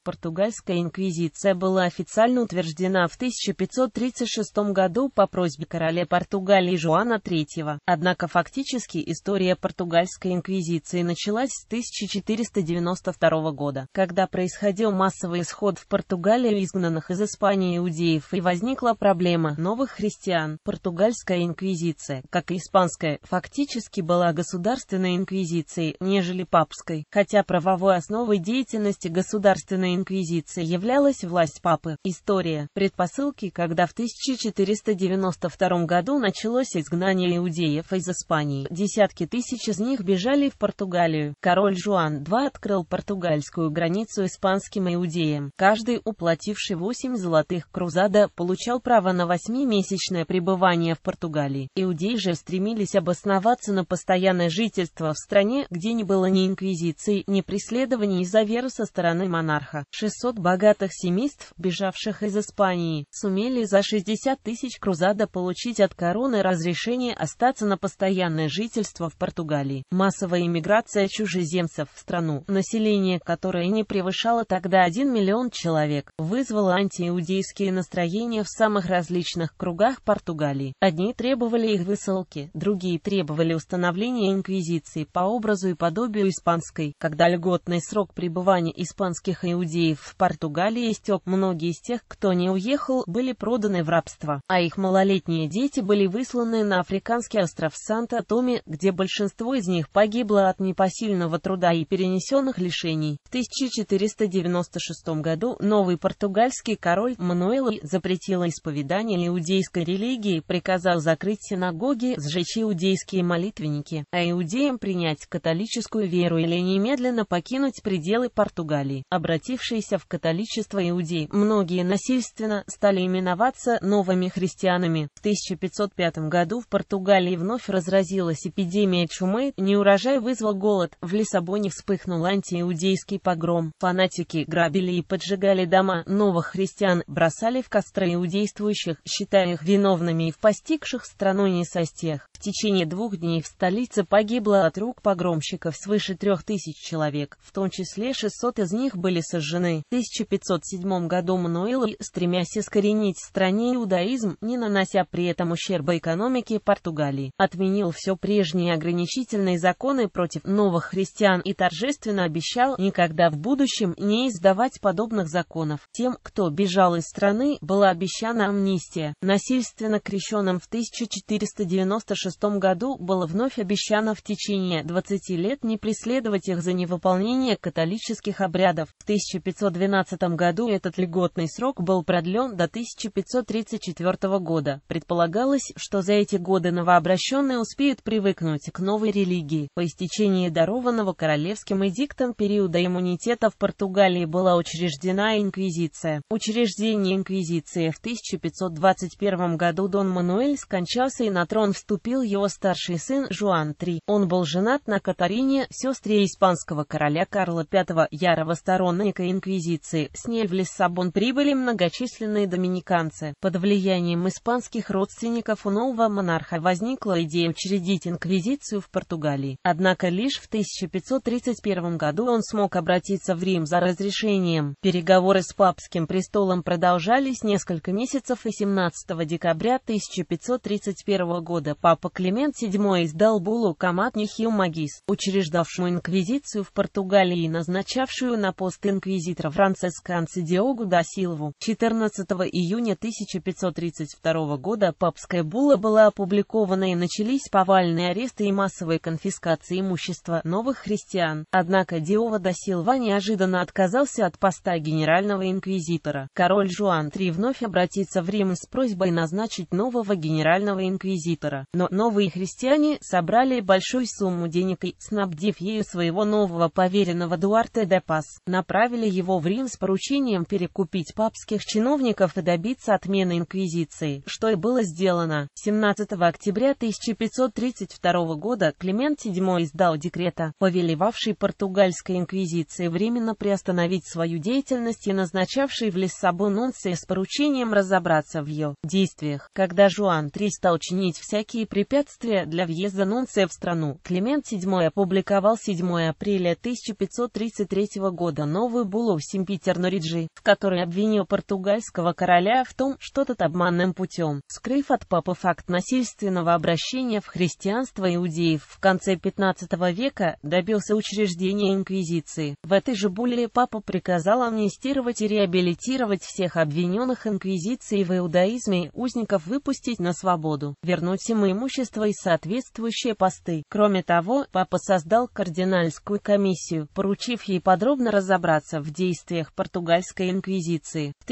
Португальская инквизиция была официально утверждена в 1536 году по просьбе короля Португалии Жуана III. Однако фактически история португальской инквизиции началась с 1492 года, когда происходил массовый исход в Португалию изгнанных из Испании иудеев и возникла проблема новых христиан. Португальская инквизиция, как и испанская, фактически была государственной инквизицией, нежели папской, хотя правовой основой деятельности государственной инквизиции являлась власть папы. История. Предпосылки, когда в 1492 году началось изгнание иудеев из Испании. Десятки тысяч из них бежали в Португалию. Король Жуан II открыл португальскую границу испанским иудеям. Каждый, уплативший 8 золотых крузада, получал право на 8-месячное пребывание в Португалии. Иудеи же стремились обосноваться на постоянное жительство в стране, где не было ни инквизиции, ни преследований из-за веры со стороны монарха. 600 богатых семейств, бежавших из Испании, сумели за 60 тысяч крузада получить от короны разрешение остаться на постоянное жительство в Португалии. Массовая иммиграция чужеземцев в страну, население которой не превышало тогда 1 миллион человек, вызвала антииудейские настроения в самых различных кругах Португалии. Одни требовали их высылки, другие требовали установления инквизиции по образу и подобию испанской. Когда льготный срок пребывания испанских иудеев в Португалии истек, многие из тех, кто не уехал, были проданы в рабство, а их малолетние дети были высланы на африканский остров Санта-Томе, где большинство из них погибло от непосильного труда и перенесенных лишений. В 1496 году новый португальский король Мануэл запретил исповедание иудейской религии, приказал закрыть синагоги, сжечь иудейские молитвенники, а иудеям принять католическую веру или немедленно покинуть пределы Португалии. Обратившиеся в католичество иудеи, многие насильственно стали именоваться новыми христианами. В 1505 году в Португалии вновь разразилась эпидемия чумы, неурожай вызвал голод, в Лиссабоне вспыхнул антииудейский погром. Фанатики грабили и поджигали дома новых христиан, бросали в костры иудействующих, считая их виновными и в постигших страну несостях. В течение 2 дней в столице погибло от рук погромщиков свыше 3000 человек, в том числе 600 из них были сожжены. В 1507 году Мануэл, стремясь искоренить в стране иудаизм, не нанося при этом ущерба экономике Португалии, отменил все прежние ограничительные законы против новых христиан и торжественно обещал никогда в будущем не издавать подобных законов. Тем, кто бежал из страны, была обещана амнистия. Насильственно крещенным в 1496 году было вновь обещано в течение 20 лет не преследовать их за невыполнение католических обрядов. В 1512 году этот льготный срок был продлен до 1534 года. Предполагалось, что за эти годы новообращенные успеют привыкнуть к новой религии. По истечении дарованного королевским эдиктом периода иммунитета в Португалии была учреждена инквизиция. Учреждение инквизиции в 1521 году Дон Мануэль скончался и на трон вступил его старший сын Жуан III. Он был женат на Катарине, сестре испанского короля Карла V, ярого сторонника инквизиции. С ней в Лиссабон прибыли многочисленные доминиканцы. Под влиянием испанских родственников у нового монарха возникла идея учредить инквизицию в Португалии. Однако лишь в 1531 году он смог обратиться в Рим за разрешением. Переговоры с папским престолом продолжались несколько месяцев, и 17 декабря 1531 года папа Климент VII издал буллу Комат Нихил Магис, учреждавшую инквизицию в Португалии и назначавшую на пост инквизитора Францисканца Диогу да Силву. 14 июня 1532 года папская булла была опубликована и начались повальные аресты и массовые конфискации имущества новых христиан. Однако Диого да Силва неожиданно отказался от поста генерального инквизитора. Король Жуан III вновь обратится в Рим с просьбой назначить нового генерального инквизитора. Но новые христиане собрали большую сумму денег и, снабдив ею своего нового поверенного Дуарте де Пас, направили его в Рим с поручением перекупить папских чиновников и добиться отмены инквизиции, что и было сделано. 17 октября 1532 года Климент VII издал декрета, повелевавший португальской инквизиции временно приостановить свою деятельность и назначавший в Лиссабон нунция с поручением разобраться в ее действиях. Когда Жуан III стал чинить всякие препятствия для въезда нунция в страну, Климент VII опубликовал 7 апреля 1533 года новую буллу буллу в Симпетернориджи, в которой обвинил португальского короля в том, что тот обманным путем, скрыв от папы факт насильственного обращения в христианство иудеев в конце XV века, добился учреждения инквизиции. В этой же булле папа приказал амнистировать и реабилитировать всех обвиненных инквизицией в иудаизме, узников выпустить на свободу, вернуть им имущество и соответствующие посты. Кроме того, папа создал кардинальскую комиссию, поручив ей подробно разобраться в действиях португальской инквизиции. В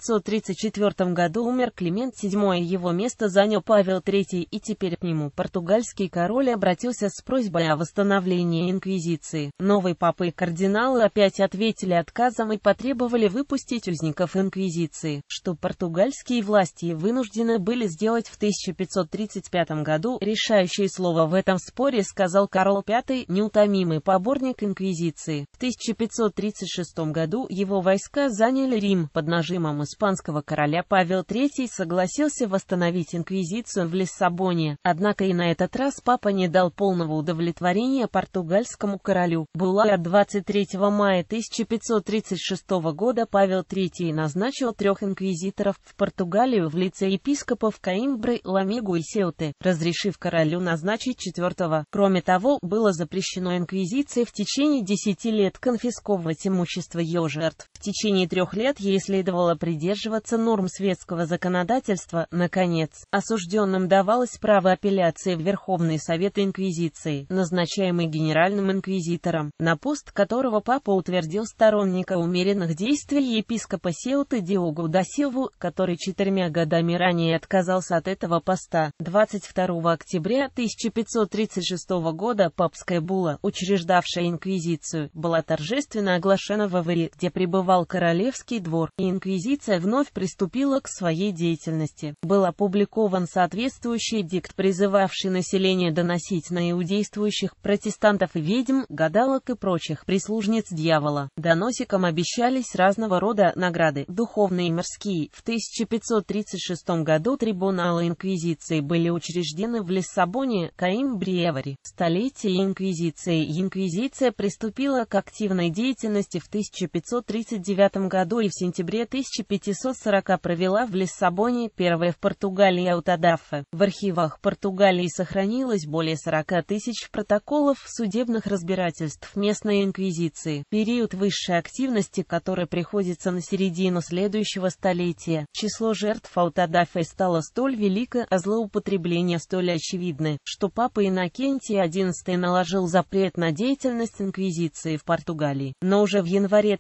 1534 году умер Климент VII, его место занял Павел III, и теперь к нему португальский король обратился с просьбой о восстановлении инквизиции. Новые папы и кардиналы опять ответили отказом и потребовали выпустить узников инквизиции, что португальские власти вынуждены были сделать в 1535 году. Решающее слово в этом споре сказал Карл V, неутомимый поборник инквизиции. В 1536 году его войска заняли Рим. Под нажимом испанского короля Павел III согласился восстановить инквизицию в Лиссабоне. Однако и на этот раз папа не дал полного удовлетворения португальскому королю. Булла от 23 мая 1536 года Павел III назначил 3 инквизиторов в Португалию в лице епископов Коимбры, Ламегу и Сеуты, разрешив королю назначить 4-го. Кроме того, было запрещено инквизиции в течение 10 лет конфисковывать имущество ее жертв. В течение 3 лет ей следовало придерживаться норм светского законодательства. Наконец, осужденным давалось право апелляции в Верховный Совет Инквизиции, назначаемый генеральным инквизитором, на пост которого папа утвердил сторонника умеренных действий епископа Сеуты Диогу да Силву, который 4 годами ранее отказался от этого поста. 22 октября 1536 года папская булла, учреждавшая инквизицию, была торжественно оглашена в Авейре, где пребывал королевский двор, и инквизиция вновь приступила к своей деятельности. Был опубликован соответствующий эдикт, призывавший население доносить на иудействующих протестантов и ведьм, гадалок и прочих прислужниц дьявола. Доносикам обещались разного рода награды, духовные и мирские. В 1536 году трибуналы инквизиции были учреждены в Лиссабоне, Коимбре и Авейре. Столетие инквизиции. Инквизиция приступила к активной деятельности в 1539 году и в сентябре 1540 провела в Лиссабоне, первая в Португалии аутодафе. В архивах Португалии сохранилось более 40 тысяч протоколов судебных разбирательств местной инквизиции. Период высшей активности, который приходится на середину следующего столетия. Число жертв аутодафе стало столь велико, а злоупотребления столь очевидны, что папа Иннокентий XI наложил запрет на деятельность инквизиции в Португалии. Но уже в январе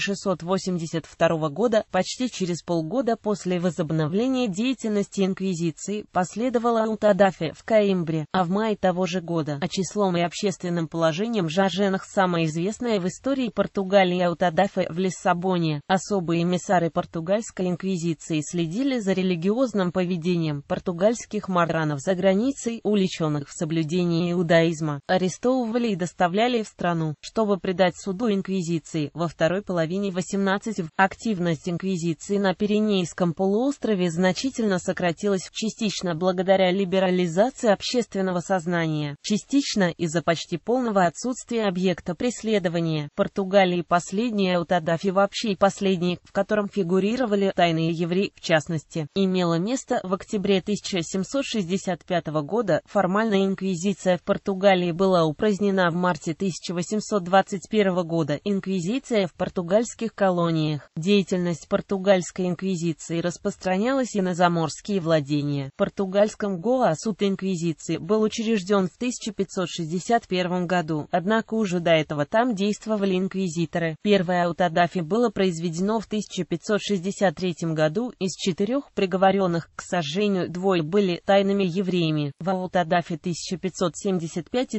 1682 года, почти через полгода после возобновления деятельности инквизиции, последовала аутодафе в Коимбре, а в мае того же года, а числом и общественным положением Жаженах самая известная в истории Португалии аутодафе в Лиссабоне. Особые эмиссары португальской инквизиции следили за религиозным поведением португальских марранов за границей, уличенных в соблюдении иудаизма, арестовывали и доставляли в страну, чтобы предать суду инквизиции. Во второй половине 18 активность инквизиции на Пиренейском полуострове значительно сократилась, частично благодаря либерализации общественного сознания, частично из-за почти полного отсутствия объекта преследования. В Португалии последняя аутодафе, вообще и последний, в котором фигурировали тайные евреи, в частности, имело место в октябре 1765 года. Формальная инквизиция в Португалии была упразднена в марте 1821 года. Инквизиция в португальских колониях. Деятельность португальской инквизиции распространялась и на заморские владения. В португальском Гоа суд инквизиции был учрежден в 1561 году, однако уже до этого там действовали инквизиторы. Первое аутодафе было произведено в 1563 году. Из 4 приговоренных к сожжению 2 были тайными евреями. В аутодафе 1575 и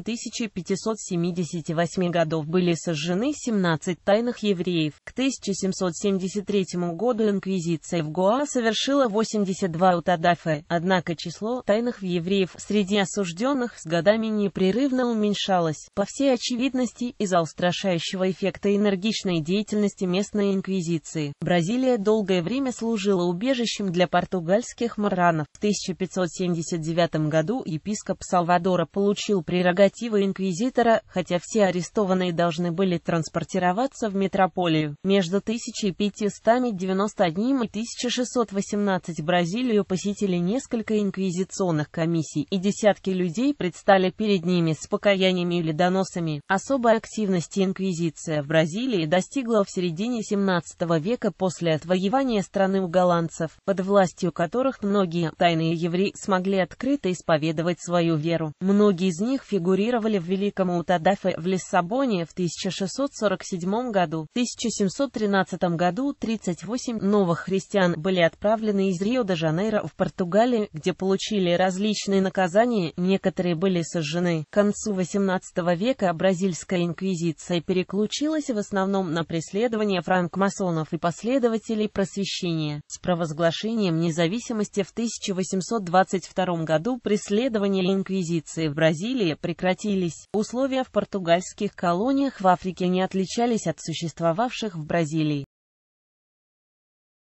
1578 годов были сожжены 17 тайных евреев. К 1773 году инквизиция в Гоа совершила 82 аутодафе, однако число тайных евреев среди осужденных с годами непрерывно уменьшалось, по всей очевидности, из-за устрашающего эффекта энергичной деятельности местной инквизиции. Бразилия долгое время служила убежищем для португальских марранов. В 1579 году епископ Салвадора получил прерогативы инквизитора, хотя все арестованные должны были транспортироваться в метрополию. Между 1591 и 1618 Бразилию посетили несколько инквизиционных комиссий, и десятки людей предстали перед ними с покаяниями или доносами. Особой активности инквизиция в Бразилии достигла в середине 17 века после отвоевания страны у голландцев, под властью которых многие тайные евреи смогли открыто исповедовать свою веру. Многие из них фигурировали в Великом Утадафе в Лиссабоне в 1647 году. В 1713 году 38 новых христиан были отправлены из Рио-де-Жанейро в Португалию, где получили различные наказания, некоторые были сожжены. К концу XVIII века бразильская инквизиция переключилась в основном на преследование франкмасонов и последователей просвещения. С провозглашением независимости в 1822 году преследования инквизиции в Бразилии прекратились. Условия в португальских колониях в Африке не отличались от существовавших в Бразилии.